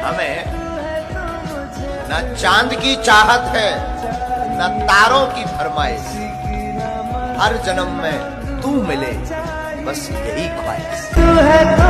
हमें न चांद की चाहत है न तारों की फरमाइश, हर जन्म में तू मिले बस यही ख्वाहिश।